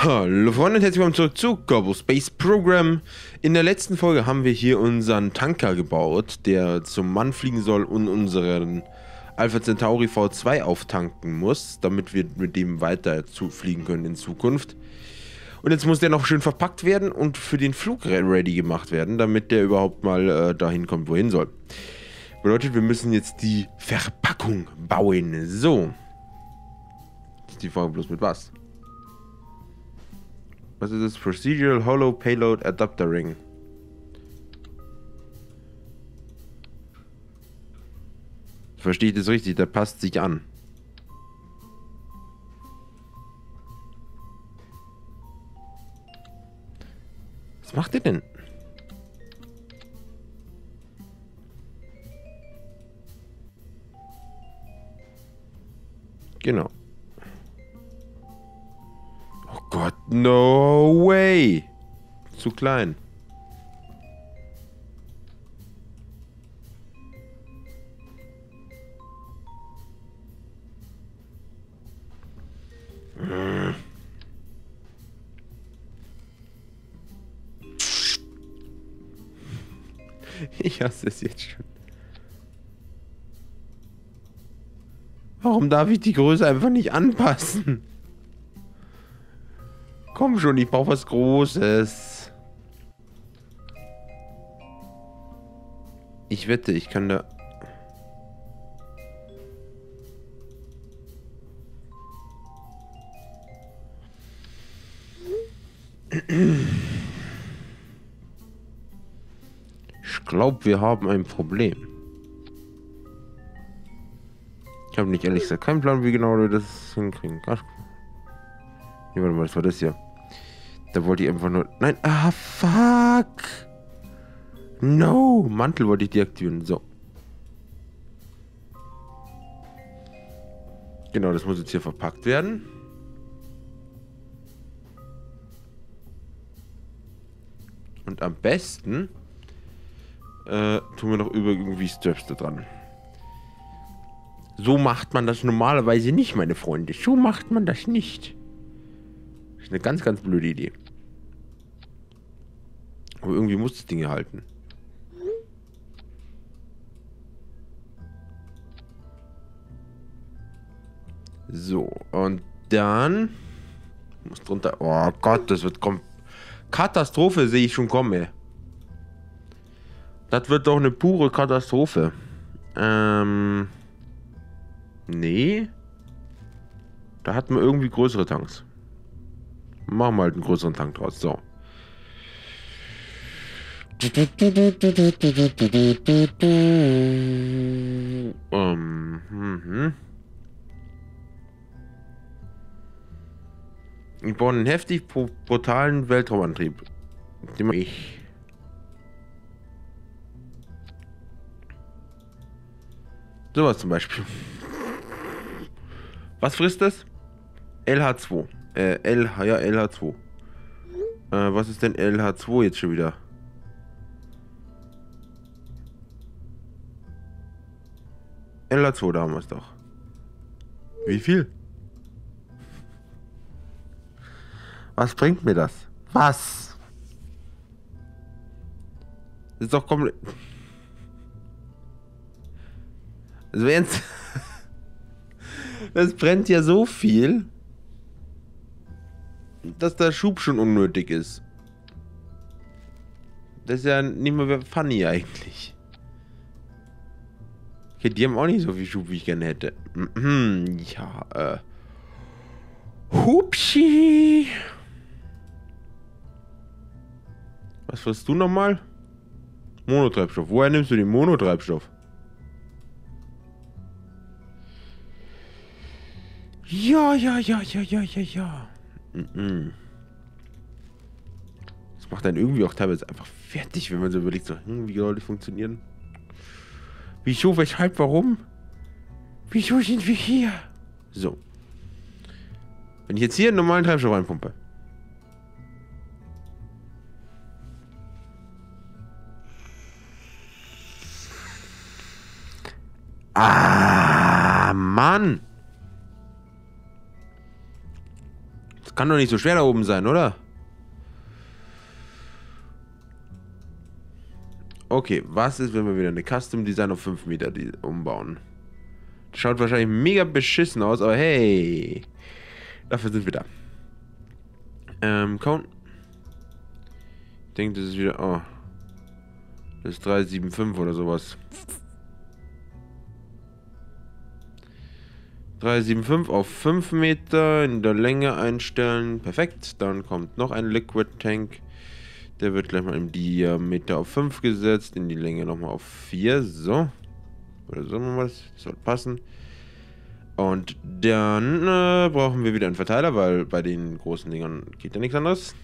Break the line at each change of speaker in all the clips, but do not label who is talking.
Hallo Freunde und herzlich willkommen zurück zu Kerbal Space Program. In der letzten Folge haben wir hier unseren Tanker gebaut, der zum Mann fliegen soll und unseren Alpha Centauri V2 auftanken muss, damit wir mit dem weiter fliegen können in Zukunft. Und jetzt muss der noch schön verpackt werden und für den Flug ready gemacht werden, damit der überhaupt mal dahin kommt, wohin soll. Bedeutet, wir müssen jetzt die Verpackung bauen. So. Das ist die Frage bloß mit was? Was ist das? Procedural Hollow Payload Adapter Ring. Verstehe ich das richtig? Der passt sich an. Was macht der denn? Genau. Oh Gott, no way! Zu klein. Ich hasse es jetzt schon. Warum darf ich die Größe einfach nicht anpassen? Komm schon, ich brauche was Großes. Ich wette, ich kann da... Ich glaube, wir haben ein Problem. Ich habe nicht ehrlich gesagt keinen Plan, wie genau wir das hinkriegen. Ach. Nee, warte mal, das war das hier. Da wollte ich einfach nur... Nein, fuck! No! Mantel wollte ich deaktivieren. So. Genau, das muss jetzt hier verpackt werden. Und am besten tun wir noch irgendwie Straps da dran. So macht man das normalerweise nicht, meine Freunde. So macht man das nicht. Das ist eine ganz, ganz blöde Idee. Aber irgendwie muss das Ding hier halten. So, und dann... Muss drunter... Oh Gott, das wird kommen. Katastrophe sehe ich schon kommen. Das wird doch eine pure Katastrophe. Nee. Da hatten wir irgendwie größere Tanks. Machen wir halt einen größeren Tank draus. So. Wir bauen einen heftig brutalen Weltraumantrieb. Ich. Sowas zum Beispiel. Was frisst das? LH2. LH2. Was ist denn LH2 jetzt schon wieder? LH2, da haben wir es doch. Wie viel? Was bringt mir das? Was? Das ist doch komplett... Also wenn's... Das brennt ja so viel, dass der Schub schon unnötig ist. Das ist ja nicht mehr funny eigentlich. Okay, die haben auch nicht so viel Schub, wie ich gerne hätte. Ja, Hupsi. Was frisst du nochmal? Monotreibstoff. Woher nimmst du den Monotreibstoff? Ja. Das macht dann irgendwie auch teilweise einfach fertig, wenn man so überlegt, so, wie soll das funktionieren? Wieso, weshalb, warum? Wieso sind wir hier? So. Wenn ich jetzt hier einen normalen Treibstoff reinpumpe. Mann! Das kann doch nicht so schwer da oben sein, oder? Okay, was ist, wenn wir wieder eine Custom Design auf 5 Meter umbauen? Das schaut wahrscheinlich mega beschissen aus, aber hey. Dafür sind wir da. Count. Ich denke, das ist wieder... Oh. Das ist 375 oder sowas. 375 auf 5 Meter in der Länge einstellen. Perfekt. Dann kommt noch ein Liquid Tank. Der wird gleich mal im Diameter auf 5 gesetzt. In die Länge nochmal auf 4. So. Oder so mal was. Das soll passen. Und dann brauchen wir wieder einen Verteiler, weil bei den großen Dingern geht ja nichts anderes.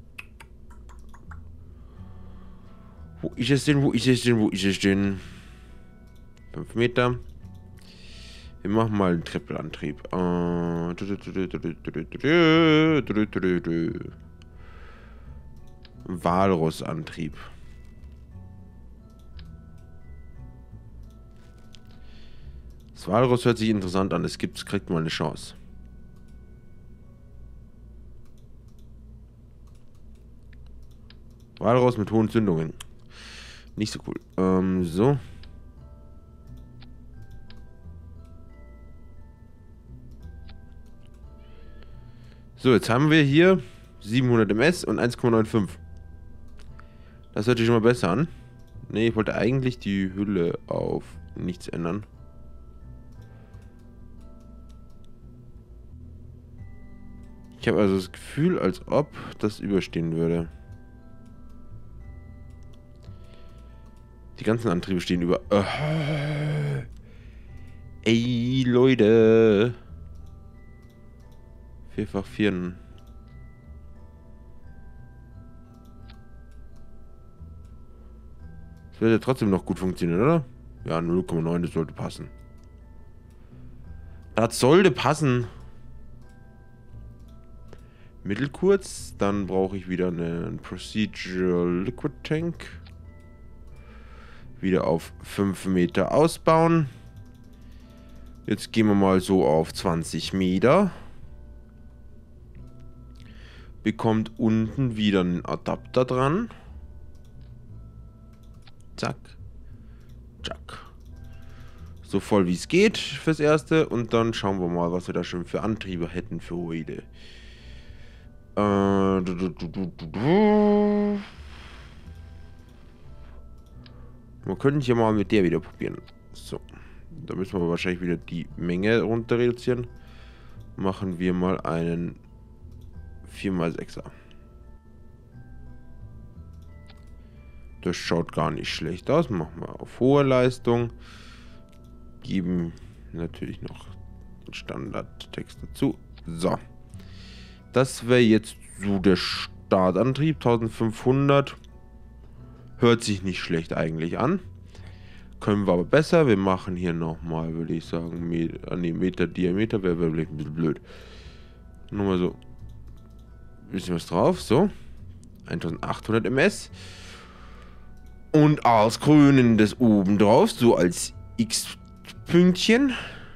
Wo ist es denn? Wo ist es denn? Wo ist es denn? 5 Meter. Wir machen mal einen Trippelantrieb. Walrussantrieb. Das Walrus hört sich interessant an. Es kriegt mal eine Chance. Walrus mit hohen Zündungen. Nicht so cool. So. So, jetzt haben wir hier 700 ms und 1,95. Das hört sich schon mal besser an. Ne, ich wollte eigentlich die Hülle auf nichts ändern. Ich habe also das Gefühl, als ob das überstehen würde. Die ganzen Antriebe stehen über... Ey, Leute. 4x4. Das wird ja trotzdem noch gut funktionieren, oder? Ja, 0,9, das sollte passen. Das sollte passen. Mittelkurz, dann brauche ich wieder einen Procedural Liquid Tank. Wieder auf 5 Meter ausbauen. Jetzt gehen wir mal so auf 20 Meter. Bekommt unten wieder einen Adapter dran. Zack. Zack. So voll wie es geht fürs Erste. Und dann schauen wir mal, was wir da schon für Antriebe hätten für heute. Man könnte hier mal mit der wieder probieren. So. Da müssen wir wahrscheinlich wieder die Menge runter reduzieren. Machen wir mal einen 4x6er. Das schaut gar nicht schlecht aus. Machen wir auf hohe Leistung. Geben natürlich noch den Standardtext dazu. So. Das wäre jetzt so der Startantrieb. 1500. Hört sich nicht schlecht eigentlich an. Können wir aber besser. Wir machen hier nochmal, würde ich sagen, Meter Diameter. Wäre vielleicht ein bisschen blöd. Nochmal so. Ein bisschen was drauf. So. 1800 ms. Und als Grünen das oben drauf. So als X-Pünktchen.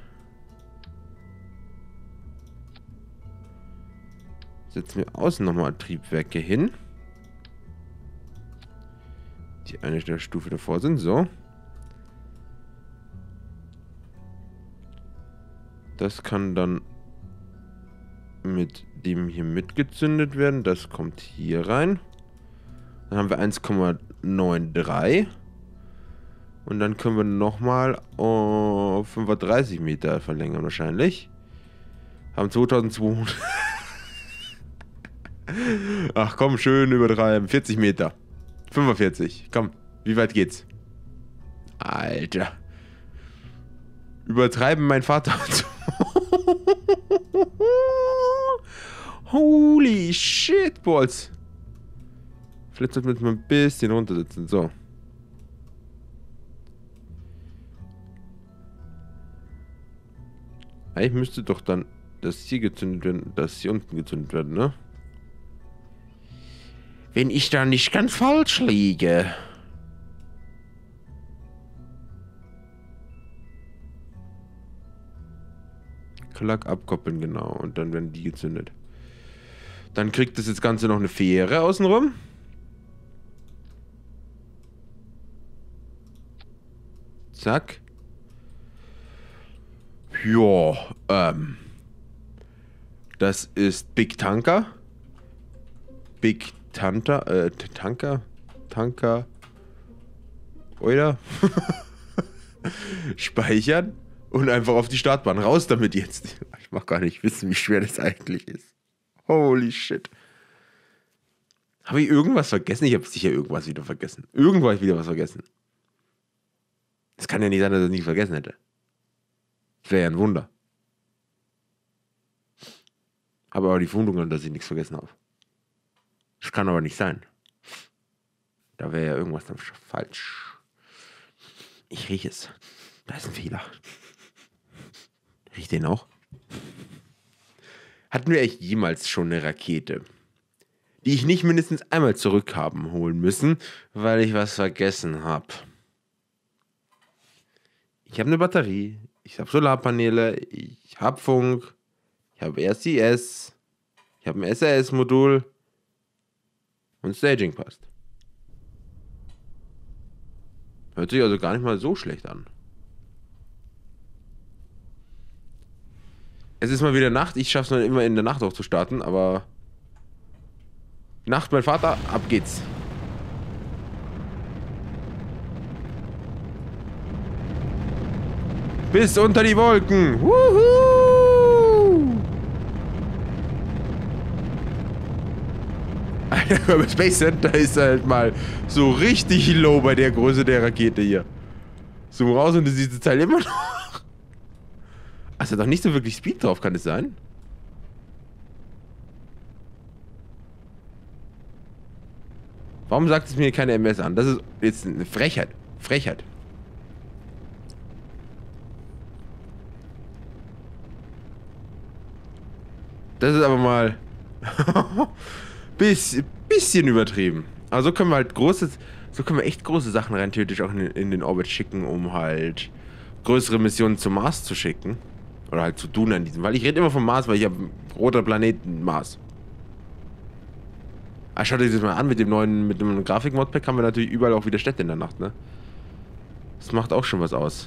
Setzen wir außen nochmal Triebwerke hin. Die eine der Stufe davor sind. So. Das kann dann mit dem hier mitgezündet werden. Das kommt hier rein. Dann haben wir 1,93. Und dann können wir nochmal 35 Meter verlängern wahrscheinlich. Haben 2200. Ach komm, schön übertreiben. 40 Meter. 45. Komm, wie weit geht's? Alter. Übertreiben mein Vater. Holy shit, Balls. Vielleicht sollten wir uns mal ein bisschen runtersetzen. So. Eigentlich müsste doch dann das hier gezündet werden, das hier unten gezündet werden, ne? Wenn ich da nicht ganz falsch liege. Klack abkoppeln, genau. Und dann werden die gezündet. Dann kriegt das Ganze noch eine Fähre außenrum. Zack. Ja, das ist Big Tanker. Big Tanker, Tanker. Oder? Speichern und einfach auf die Startbahn. Raus damit jetzt. Ich mag gar nicht wissen, wie schwer das eigentlich ist. Holy shit. Habe ich irgendwas vergessen? Ich habe sicher irgendwas wieder vergessen. Irgendwo habe ich wieder was vergessen. Es kann ja nicht sein, dass ich es nicht vergessen hätte. Das wäre ja ein Wunder. Habe aber die Vermutung, dass ich nichts vergessen habe. Das kann aber nicht sein. Da wäre ja irgendwas dann falsch. Ich rieche es. Da ist ein Fehler. Riecht den auch? Hatten wir echt jemals schon eine Rakete, die ich nicht mindestens einmal zurückhaben holen müssen, weil ich was vergessen habe? Ich habe eine Batterie, ich habe Solarpaneele, ich habe Funk, ich habe RCS, ich habe ein SAS-Modul und Staging passt. Hört sich also gar nicht mal so schlecht an. Es ist mal wieder Nacht, ich schaffe es noch immer in der Nacht auch zu starten, aber... Nacht, mein Vater, ab geht's. Bis unter die Wolken. Wuhu! Alter, Space Center ist halt mal so richtig low bei der Größe der Rakete hier. Zoom raus und du siehst das Teil immer noch. Also doch nicht so wirklich Speed drauf, kann es sein? Warum sagt es mir keine MS an? Das ist jetzt eine Frechheit. Frechheit. Das ist aber mal bisschen übertrieben. Aber so können wir halt echt große Sachen rein theoretisch auch in den Orbit schicken, um halt größere Missionen zum Mars zu schicken. Oder halt zu tun an diesem. Weil ich rede immer vom Mars, weil ich habe roter Planeten Mars. Ah, schaut euch das mal an, mit dem Grafik-Modpack haben wir natürlich überall auch wieder Städte in der Nacht, ne? Das macht auch schon was aus.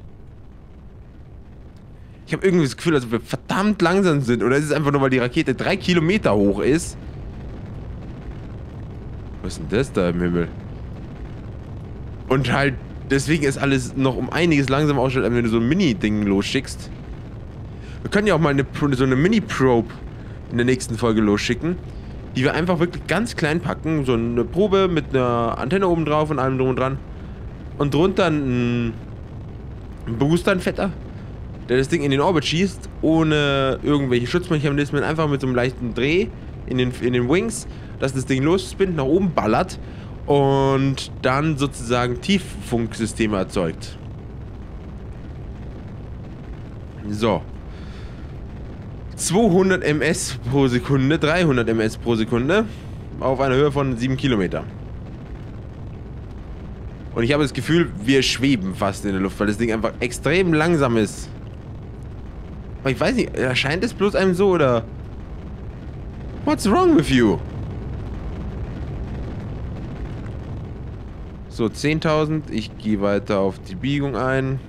Ich habe irgendwie das Gefühl, dass wir verdammt langsam sind. Oder ist es einfach nur, weil die Rakete 3 Kilometer hoch ist? Was ist denn das da im Himmel? Und halt, deswegen ist alles noch um einiges langsamer ausschaut, als wenn du so ein Mini-Ding losschickst. Wir können ja auch mal so eine Mini-Probe in der nächsten Folge losschicken, die wir einfach wirklich ganz klein packen. So eine Probe mit einer Antenne oben drauf und allem drum und dran. Und drunter ein Booster, ein fetter, der das Ding in den Orbit schießt, ohne irgendwelche Schutzmechanismen, einfach mit so einem leichten Dreh in den Wings, dass das Ding losspinnt, nach oben ballert und dann sozusagen Tieffunksysteme erzeugt. So. 200 ms pro Sekunde, 300 ms pro Sekunde auf einer Höhe von 7 Kilometer. Und ich habe das Gefühl, wir schweben fast in der Luft, weil das Ding einfach extrem langsam ist. Aber ich weiß nicht, erscheint es bloß einem so oder... What's wrong with you? So, 10.000. Ich gehe weiter auf die Biegung ein.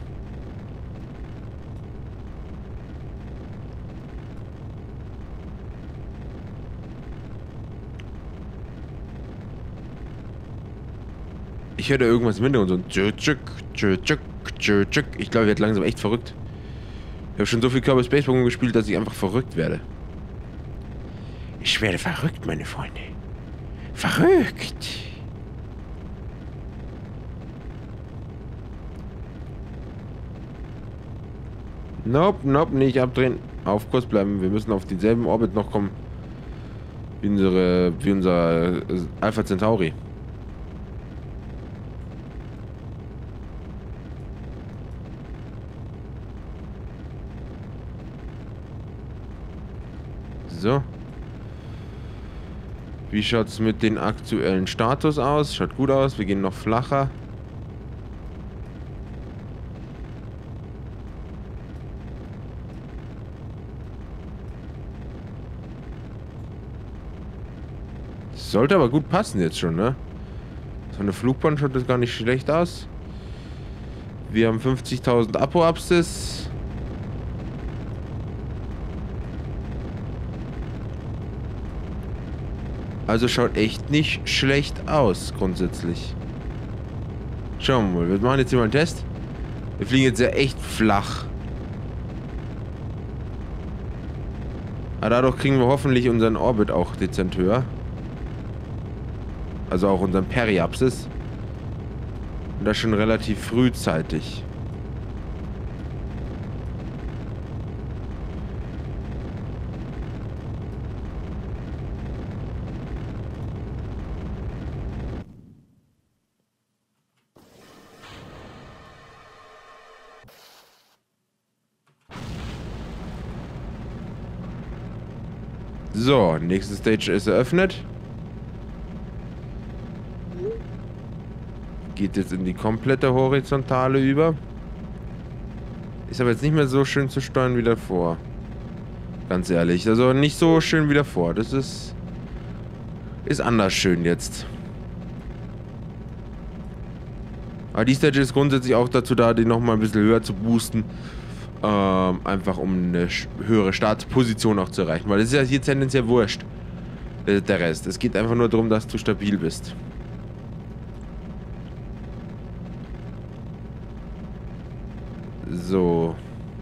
Ich höre da irgendwas im Hintergrund, so ein Tschütschük, Tschütschük, Tschütschük. Ich glaube, ich werde langsam echt verrückt. Ich habe schon so viel Kerbal Space Program gespielt, dass ich einfach verrückt werde. Ich werde verrückt, meine Freunde. Verrückt. Nope, nope, nicht abdrehen. Auf Kurs bleiben. Wir müssen auf denselben Orbit noch kommen. Wie unser Alpha Centauri. So. Wie schaut es mit dem aktuellen Status aus? Schaut gut aus. Wir gehen noch flacher. Sollte aber gut passen jetzt schon, ne? So eine Flugbahn schaut das gar nicht schlecht aus. Wir haben 50.000 Apoapsis. Also schaut echt nicht schlecht aus, grundsätzlich. Schauen wir mal. Wir machen jetzt hier mal einen Test. Wir fliegen jetzt ja echt flach. Aber dadurch kriegen wir hoffentlich unseren Orbit auch dezent höher. Also auch unseren Periapsis. Und das schon relativ frühzeitig. So, nächste Stage ist eröffnet. Geht jetzt in die komplette Horizontale über. Ist aber jetzt nicht mehr so schön zu steuern wie davor. Ganz ehrlich. Also nicht so schön wie davor. Das ist anders schön jetzt. Aber die Stage ist grundsätzlich auch dazu da, die nochmal ein bisschen höher zu boosten. Einfach um eine höhere Startposition auch zu erreichen. Weil das ist ja hier tendenziell wurscht. Der Rest. Es geht einfach nur darum, dass du stabil bist. So.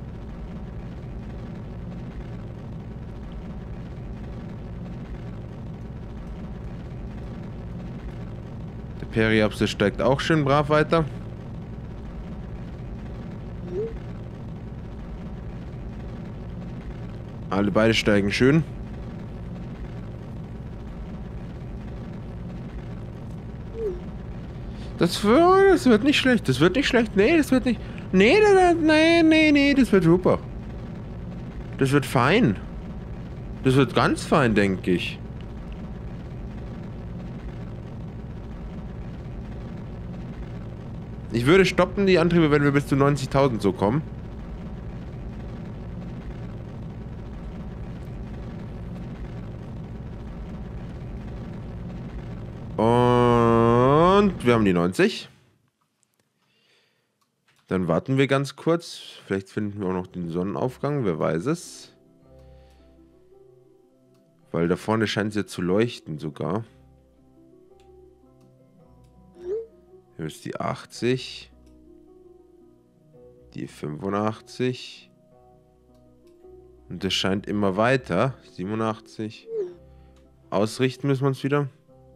Der Periapsis steigt auch schön brav weiter. Beide steigen schön. Das wird nicht schlecht. Das wird nicht schlecht. Nee, das wird nicht. Nee, nee, das wird super. Das wird fein. Das wird ganz fein, denke ich. Ich würde stoppen die Antriebe, wenn wir bis zu 90.000 so kommen. Und wir haben die 90. Dann warten wir ganz kurz. Vielleicht finden wir auch noch den Sonnenaufgang, wer weiß es. Weil da vorne scheint es ja zu leuchten sogar. Hier ist die 80. Die 85. Und das scheint immer weiter. 87. Ausrichten müssen wir uns wieder.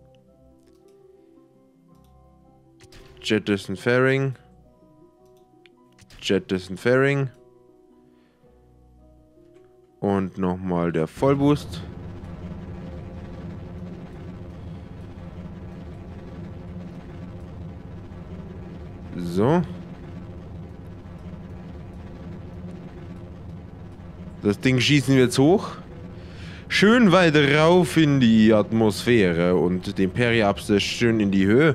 Jettison Fairing. Jettison Fairing. Und nochmal der Vollboost. So. Das Ding schießen wir jetzt hoch. Schön weit rauf in die Atmosphäre und den Periapsis schön in die Höhe.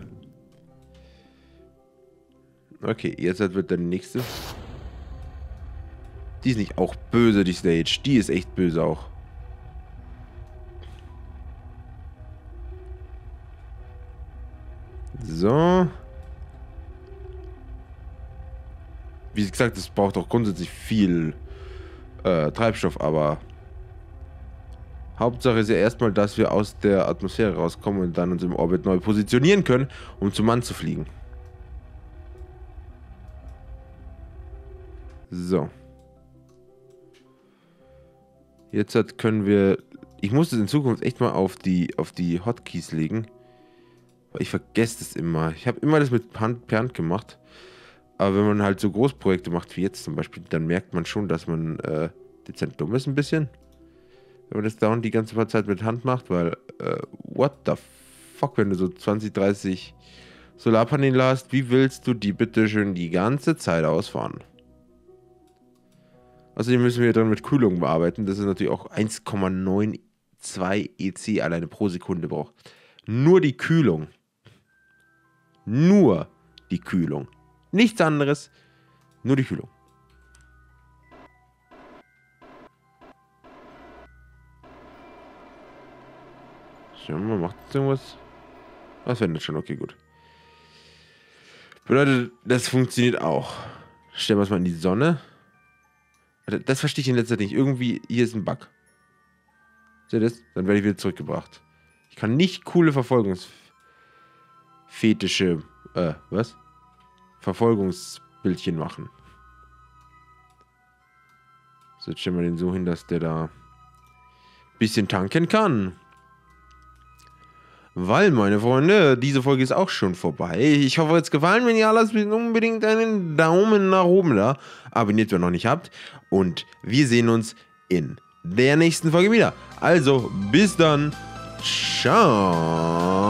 Okay, jetzt wird der nächste. Die ist nicht auch böse, die Stage. Die ist echt böse auch. So. Wie gesagt, es braucht auch grundsätzlich viel Treibstoff, aber Hauptsache ist ja erstmal, dass wir aus der Atmosphäre rauskommen und dann uns im Orbit neu positionieren können, um zum Mann zu fliegen. So. Jetzt können wir... Ich muss das in Zukunft echt mal auf die Hotkeys legen. Weil ich vergesse das immer. Ich habe immer das mit per Hand gemacht. Aber wenn man halt so Großprojekte macht wie jetzt zum Beispiel, dann merkt man schon, dass man dezent dumm ist ein bisschen. Wenn man das dauernd die ganze Zeit mit Hand macht, weil what the fuck, wenn du so 20, 30 Solarpaneele hast, wie willst du die bitte schön die ganze Zeit ausfahren? Außerdem müssen wir dann mit Kühlung bearbeiten, das ist natürlich auch 1,92 EC alleine pro Sekunde braucht. Nur die Kühlung. Nur die Kühlung. Nichts anderes, nur die Kühlung. Schauen wir mal, macht das irgendwas? Das wendet schon, okay, gut. Bedeutet, das funktioniert auch. Stellen wir es mal in die Sonne. Das verstehe ich in letzter Zeit nicht. Irgendwie, hier ist ein Bug. Seht ihr das? Dann werde ich wieder zurückgebracht. Ich kann nicht coole Verfolgungsfetische, was? Verfolgungsbildchen machen. So, jetzt stellen wir den so hin, dass der da ein bisschen tanken kann. Weil, meine Freunde, diese Folge ist auch schon vorbei. Ich hoffe, es hat gefallen. Wenn ja, lasst unbedingt einen Daumen nach oben da. Abonniert, wer noch nicht habt. Und wir sehen uns in der nächsten Folge wieder. Also, bis dann. Ciao.